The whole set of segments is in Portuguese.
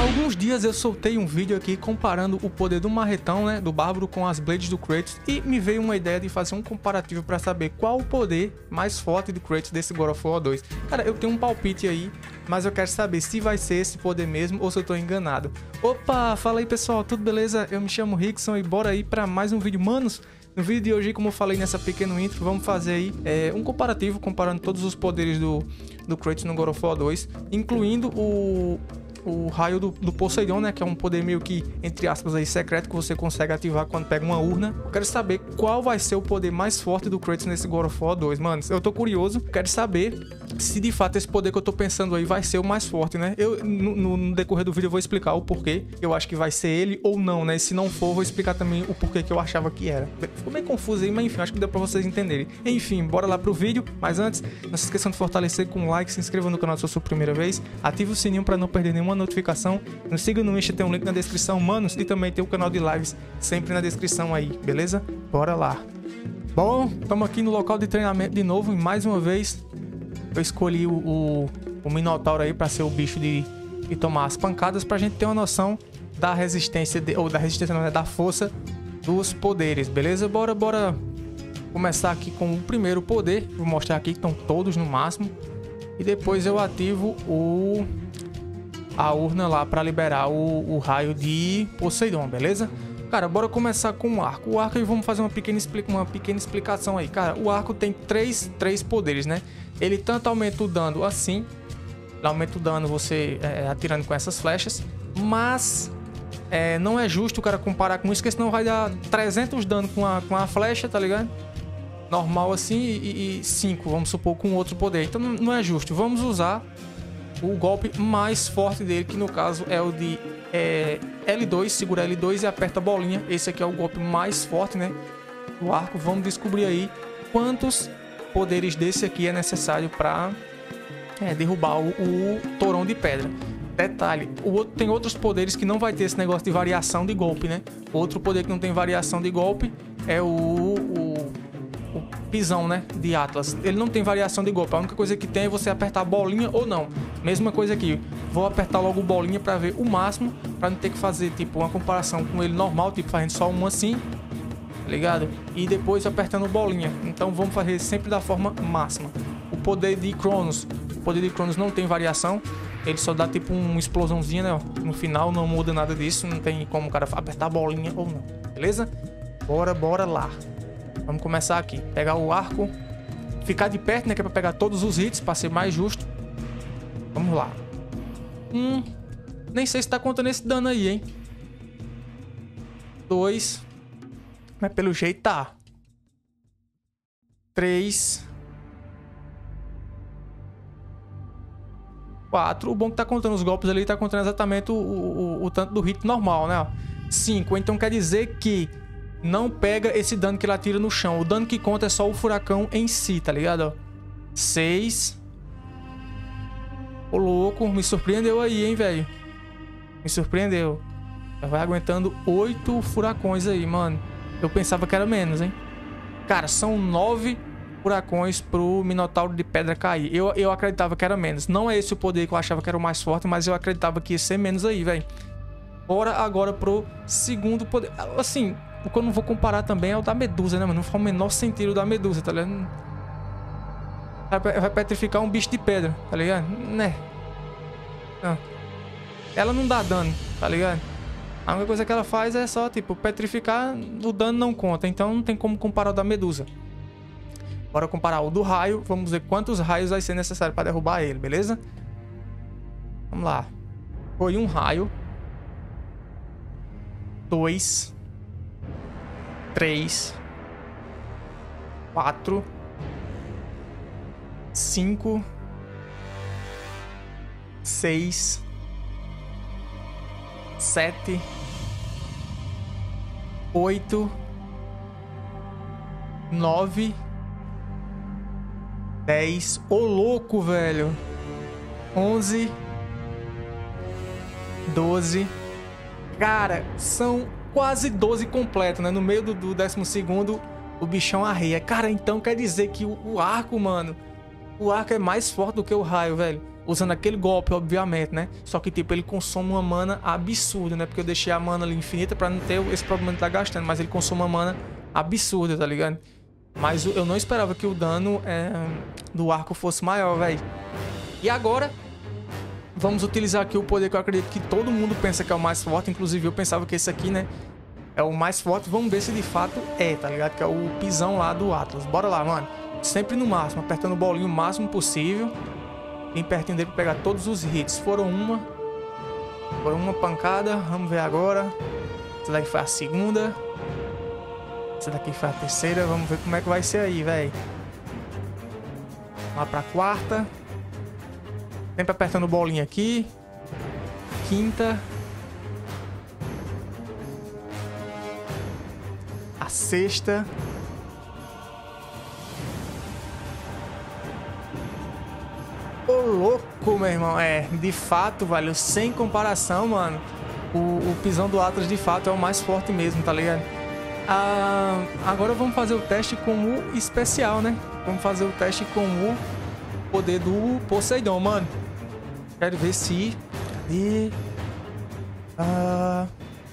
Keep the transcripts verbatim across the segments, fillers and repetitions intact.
alguns dias eu soltei um vídeo aqui comparando o poder do marretão, né, do Bárbaro com as Blades do Kratos, e me veio uma ideia de fazer um comparativo para saber qual o poder mais forte do Kratos desse God of War dois. Cara, eu tenho um palpite aí, mas eu quero saber se vai ser esse poder mesmo ou se eu tô enganado. Opa, fala aí pessoal, tudo beleza? Eu me chamo Rickson e bora aí para mais um vídeo. Manos, no vídeo de hoje, como eu falei nessa pequena intro, vamos fazer aí é, um comparativo comparando todos os poderes do, do Kratos no God of War dois, incluindo o... o raio do, do Poseidon, né, que é um poder meio que, entre aspas, aí, secreto, que você consegue ativar quando pega uma urna. Eu quero saber qual vai ser o poder mais forte do Kratos nesse God of War dois, mano. Eu tô curioso, quero saber se de fato esse poder que eu tô pensando aí vai ser o mais forte, né. Eu, no, no decorrer do vídeo eu vou explicar o porquê eu acho que vai ser ele ou não, né. E se não for, eu vou explicar também o porquê que eu achava que era. Ficou meio confuso aí, mas enfim, acho que deu pra vocês entenderem. Enfim, bora lá pro vídeo. Mas antes, não se esqueçam de fortalecer com um like, se inscreva no canal se for a sua primeira vez, ative o sininho pra não perder nenhuma notificação, nos siga no Insta, tem um link na descrição, manos, e também tem o canal de lives sempre na descrição aí, beleza? Bora lá. Bom, estamos aqui no local de treinamento de novo, e mais uma vez eu escolhi o, o, o Minotauro aí para ser o bicho de, de tomar as pancadas, pra gente ter uma noção da resistência, de, ou da resistência não, é da força dos poderes, beleza? Bora, bora começar aqui com o primeiro poder, vou mostrar aqui que estão todos no máximo, e depois eu ativo o... a urna lá para liberar o, o raio de Poseidon, beleza? Cara, bora começar com o arco. O arco aí vamos fazer uma pequena, uma pequena explicação aí. Cara, o arco tem três, três poderes, né? Ele tanto aumenta o dano assim, aumenta o dano você é, atirando com essas flechas, mas é, não é justo o cara comparar com isso, porque senão vai dar trezentos dano com a, com a flecha, tá ligado? Normal assim, e, e cinco, vamos supor, com outro poder. Então não, não é justo. Vamos usar o golpe mais forte dele, que no caso é o de é, L dois, segura L dois e aperta a bolinha. Esse aqui é o golpe mais forte, né, do arco. Vamos descobrir aí quantos poderes desse aqui é necessário para é, derrubar o, o Torão de Pedra. Detalhe, o outro, tem outros poderes que não vai ter esse negócio de variação de golpe, né? Outro poder que não tem variação de golpe é o... o o pisão, né, de Atlas. Ele não tem variação de golpe. A única coisa que tem é você apertar a bolinha ou não. Mesma coisa aqui. Vou apertar logo bolinha para ver o máximo, para não ter que fazer tipo uma comparação com ele normal, tipo fazendo só um assim, tá ligado? E depois apertando bolinha. Então vamos fazer sempre da forma máxima. O poder de Cronos, o poder de Cronos não tem variação. Ele só dá tipo uma explosãozinha, né? No final não muda nada disso. Não tem como o cara apertar a bolinha ou não. Beleza? Bora, bora lá. Vamos começar aqui. Pegar o arco. Ficar de perto, né? Que é pra pegar todos os hits, pra ser mais justo. Vamos lá. Hum. Nem sei se tá contando esse dano aí, hein? Dois. Mas pelo jeito tá. Três. Quatro. O bom que tá contando os golpes ali, tá contando exatamente o, o, o, o tanto do hit normal, né? Cinco. Então quer dizer que não pega esse dano que ele atira no chão. O dano que conta é só o furacão em si, tá ligado? Seis. Ô, louco. Me surpreendeu aí, hein, velho. Me surpreendeu. Já vai aguentando oito furacões aí, mano. Eu pensava que era menos, hein. Cara, são nove furacões pro Minotauro de Pedra cair. Eu, eu acreditava que era menos. Não é esse o poder que eu achava que era o mais forte, mas eu acreditava que ia ser menos aí, velho. Bora agora pro segundo poder. Assim... o que eu não vou comparar também é o da Medusa, né, mano? Não faz o menor sentido da Medusa, tá ligado? Vai petrificar um bicho de pedra, tá ligado? Né? Não. Ela não dá dano, tá ligado? A única coisa que ela faz é só, tipo, petrificar, o dano não conta. Então não tem como comparar o da Medusa. Bora comparar o do raio. Vamos ver quantos raios vai ser necessário pra derrubar ele, beleza? Vamos lá. Foi um raio. Dois. Três, quatro, cinco, seis, sete, oito, nove, dez. Ô louco, velho! Onze, doze. Cara, são quase doze completo, né? No meio do, do décimo segundo, o bichão arreia. Cara, então quer dizer que o, o arco, mano... o arco é mais forte do que o raio, velho. usando aquele golpe, obviamente, né? Só que, tipo, ele consome uma mana absurda, né? Porque eu deixei a mana ali infinita pra não ter esse problema de estar gastando. Mas ele consome uma mana absurda, tá ligado? Mas eu não esperava que o dano é, do arco fosse maior, velho. E agora, vamos utilizar aqui o poder que eu acredito que todo mundo pensa que é o mais forte. Inclusive, eu pensava que esse aqui, né, é o mais forte. Vamos ver se de fato é, tá ligado? Que é o pisão lá do Atlas. Bora lá, mano. Sempre no máximo, apertando o bolinho o máximo possível. Bem pertinho dele pra pegar todos os hits. Foram uma. Foram uma pancada. Vamos ver agora. Essa daqui foi a segunda. Essa daqui foi a terceira. Vamos ver como é que vai ser aí, velho. Lá pra quarta. Sempre apertando o bolinho aqui. Quinta. A sexta. Ô, louco, meu irmão. É, de fato, velho, sem comparação, mano. O, o pisão do Atlas, de fato, é o mais forte mesmo, tá ligado? Ah, agora vamos fazer o teste com o especial, né? Vamos fazer o teste com o poder do Poseidon, mano. Quero ver se... Cadê? Ah...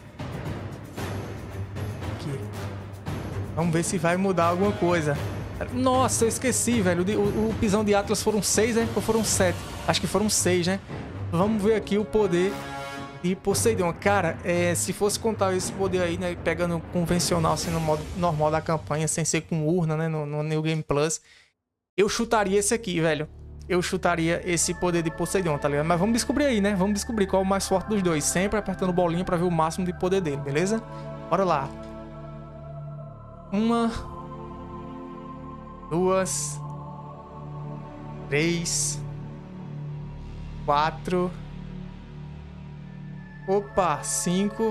Aqui. Vamos ver se vai mudar alguma coisa. Nossa, eu esqueci, velho. O, o pisão de Atlas foram seis, né? Ou foram sete? Acho que foram seis, né? Vamos ver aqui o poder de Poseidon. Cara, é, se fosse contar esse poder aí, né? Pegando convencional, assim, no modo normal da campanha, sem ser com urna, né? No, no New Game Plus, eu chutaria esse aqui, velho. Eu chutaria esse poder de Poseidon, tá ligado? Mas vamos descobrir aí, né? Vamos descobrir qual é o mais forte dos dois. Sempre apertando bolinha pra ver o máximo de poder dele, beleza? Bora lá. Uma... Duas... Três... Quatro... Opa, cinco...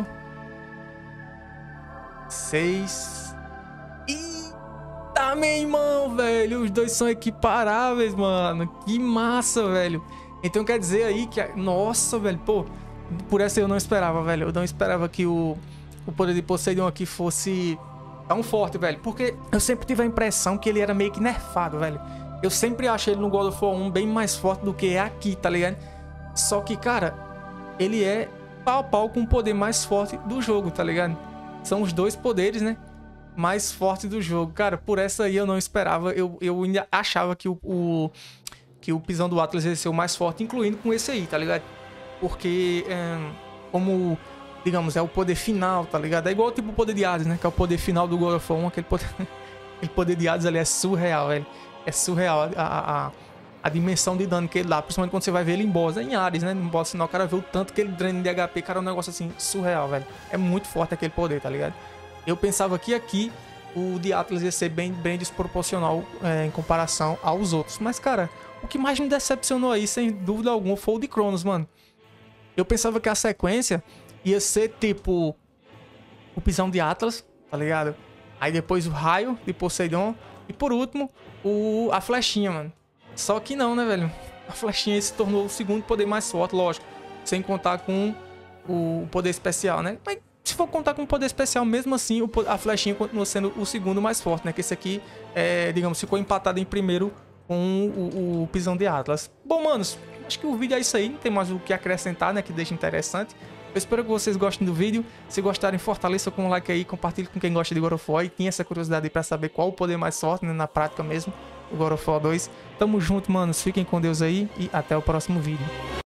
Seis... Eita, meu irmão, velho! Os dois são equiparáveis, mano! Que massa, velho! Então quer dizer aí que... Nossa, velho, pô... Por essa eu não esperava, velho. Eu não esperava que o, o poder de Poseidon aqui fosse tão forte, velho. Porque eu sempre tive a impressão que ele era meio que nerfado, velho. Eu sempre achei ele no God of War um bem mais forte do que é aqui, tá ligado? Só que, cara, ele é pau a pau com o poder mais forte do jogo, tá ligado? São os dois poderes, né, mais fortes do jogo. Cara, por essa aí eu não esperava. Eu, eu ainda achava que o, o, que o pisão do Atlas ia ser o mais forte, incluindo com esse aí, tá ligado? Porque, é, como, digamos, é o poder final, tá ligado? É igual tipo o poder de Hades, né? Que é o poder final do God of War um. Aquele poder, aquele poder de Hades ali é surreal, velho. É surreal a, a, a dimensão de dano que ele dá. Principalmente quando você vai ver ele em boss, né? Em Hades, né? No boss final, o cara vê o tanto que ele drena de H P. Cara, é um negócio assim, surreal, velho. É muito forte aquele poder, tá ligado? Eu pensava que aqui o de Atlas ia ser bem, bem desproporcional é, em comparação aos outros. Mas, cara, o que mais me decepcionou aí, sem dúvida alguma, foi o de Cronos, mano. Eu pensava que a sequência ia ser tipo o pisão de Atlas, tá ligado? Aí depois o raio de Poseidon. E por último, o, a flechinha, mano. Só que não, né, velho? A flechinha se tornou o segundo poder mais forte, lógico. Sem contar com o poder especial, né? Mas se for contar com o poder especial, mesmo assim, o, a flechinha continua sendo o segundo mais forte, né? Que esse aqui, é, digamos, ficou empatado em primeiro com o, o pisão de Atlas. Bom, manos, acho que o vídeo é isso aí. Não tem mais o que acrescentar, né? Que deixa interessante. Eu espero que vocês gostem do vídeo. Se gostarem, fortaleça com um like aí. Compartilhe com quem gosta de God of War e tinha essa curiosidade aí pra saber qual o poder mais forte, né, na prática mesmo, o God of War dois. Tamo junto, manos. Fiquem com Deus aí e até o próximo vídeo.